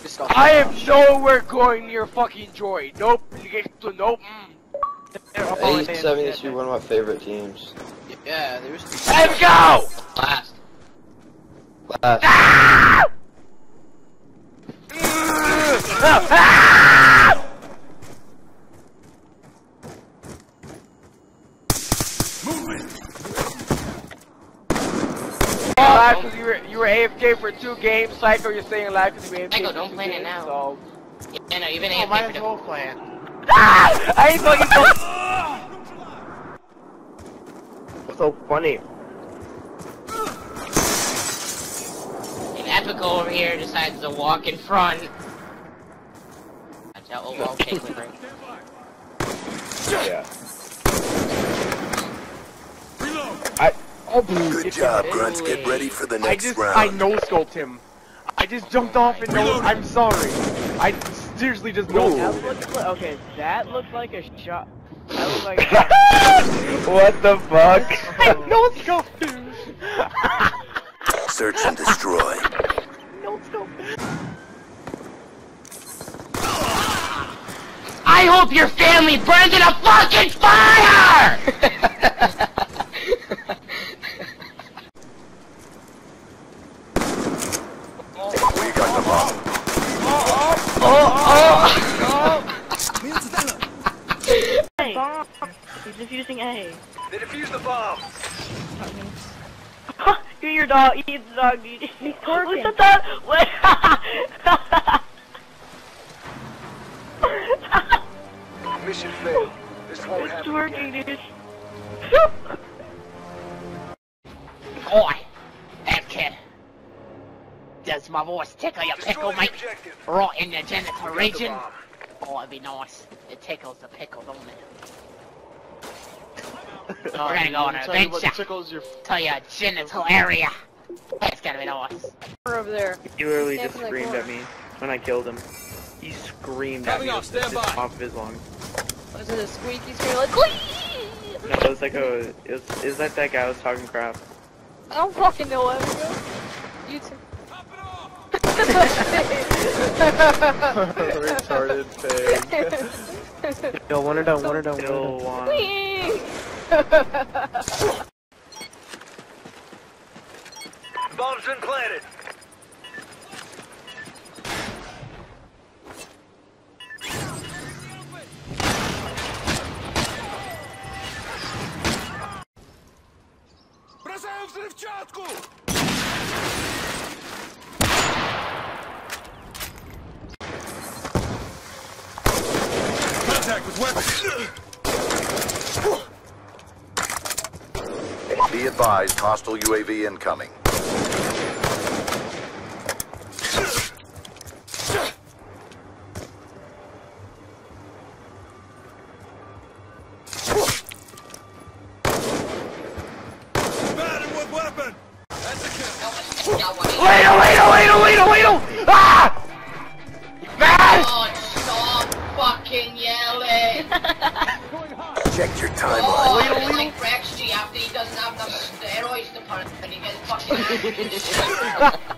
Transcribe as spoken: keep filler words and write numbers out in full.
I am nowhere going near fucking Joy. Nope. You get to nope. eight seventy-two, one of my favorite teams. Yeah, there's. Let's go! Last. Last. Ah! Ah! Live because you were you were A F K for two games. Psycho, you're saying live because you were A F K. Psycho, for don't two plan it games, now. So. Yeah, no, you've been Oh, A F K might for as the- well play it. Ah! I ain't fucking so. What's so funny? And Epico over here decides to walk in front. Watch out, oh, I'll take with her. Yeah. I. Oh, Good job, Grunts. Get ready for the I next just, round. I no-scoped him. I just jumped off and no, I'm sorry. I seriously just no. That looks like, okay, that looks like a shot. That looks like. What the fuck? I no-scoped him. Search and destroy. No-scoped. I hope your family burns in a fucking fire! We got the bomb. Oh, oh! He's defusing A. They defused the bomb. Do your dog, eat the dog, dude. He's twerking. What's the dog? What? Mission failed. This won't He's happen twerking, again. dude. Boy, that kid. Does my voice tickle your pickle, Destroy the mate? objective. Right in the genital We got the region? bomb. Oh, it'd be nice. It tickles the pickle, don't it? We're gonna go on an adventure tickles your to your genital area. It's gonna be nice. We're over there. He literally just Stand for that screamed door. at me when I killed him. He screamed at me Coming off, stand with the by. top of his lungs. Was it a squeaky scream like, Wee! No, it was like a. It was, it was like that guy was talking crap. I don't fucking know what it was. You too. retarded thing. Yo, one or done, one or done, Still one. Bomb's been planted. Бросаю взрывчатку! Contact with weapons! Be advised, hostile U A V incoming. Batted with weapon! That's a kill! Wait, oh, wait, oh, wait, oh, wait, oh, wait, oh! Ah! Man! Oh, stop fucking yelling! Check your Oh, timeline. it's like Rex G after he doesn't have enough steroids to punch and he gets fucking